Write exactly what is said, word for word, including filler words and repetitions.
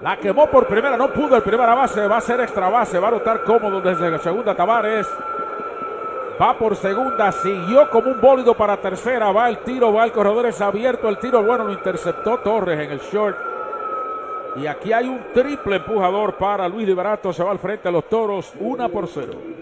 La quemó por primera, no pudo el primera base, va a ser extra base, va a anotar cómodo desde la segunda Tavares. Va por segunda, siguió como un bólido para tercera, va el tiro, va el corredor, es abierto, el tiro bueno, lo interceptó Torres en el short. Y aquí hay un triple empujador para Luis Liberato, se va al frente a los Toros, una por cero.